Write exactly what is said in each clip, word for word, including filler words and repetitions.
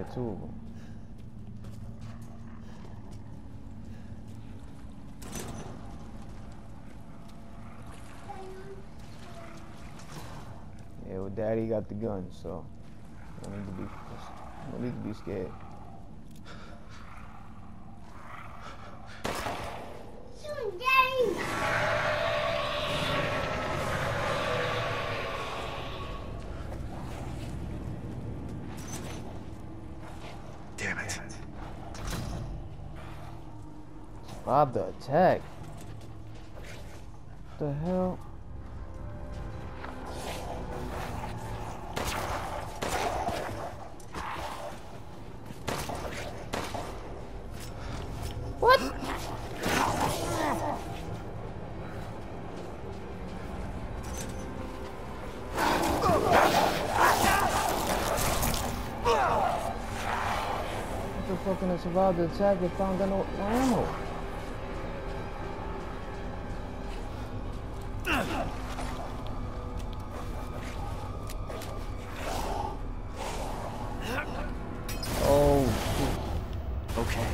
got two of them. Yeah, well, Daddy got the gun, so don't need to be, don't need to be scared. Damn it. Survive the attack. What the hell? What? What the fuck can I survive the attack if I don't got no, no ammo? Oh, shit. Okay.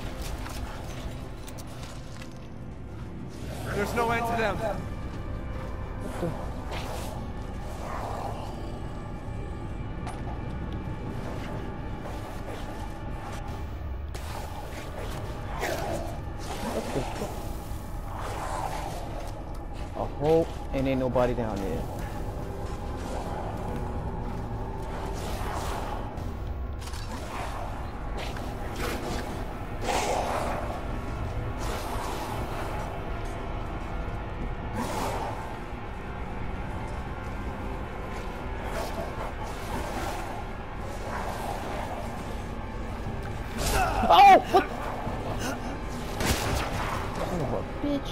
There's no end to them. What the? What the fuck? I hope and ain't nobody down there. Oh, what? Son of a bitch.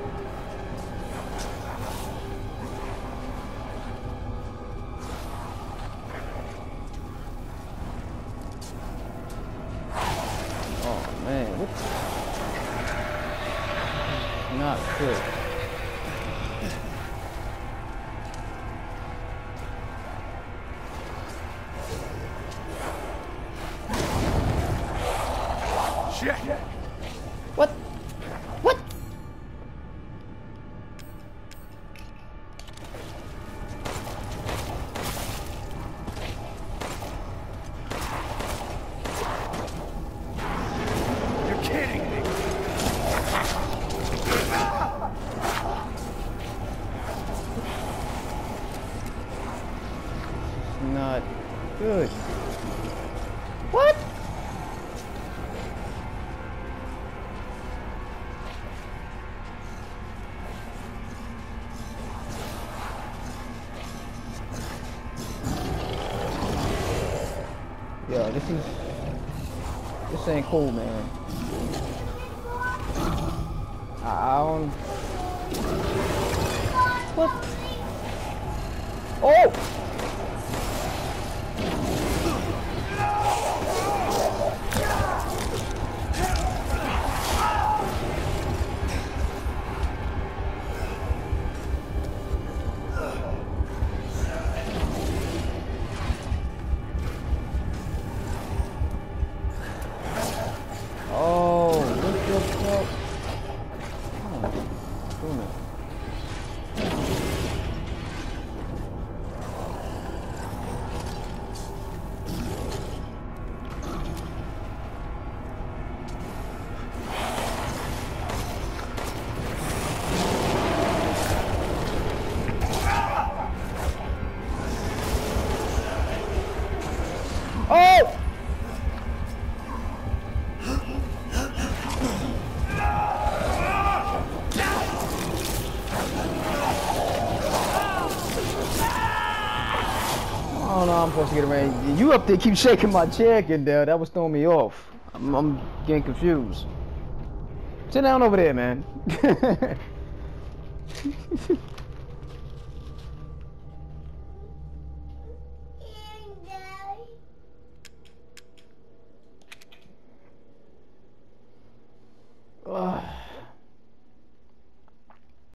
Oh man, what? Not good. Shit. What? What? You're kidding me. Not good. What? Yo, this is, this ain't cool, man. I, I don't. What? Oh! Oh, what the fuck? Oh, doing it. Oh! I don't know, I'm supposed to get around. You up there keep shaking my chair, and there. That was throwing me off. I'm, I'm getting confused. Sit down over there, man. Ugh.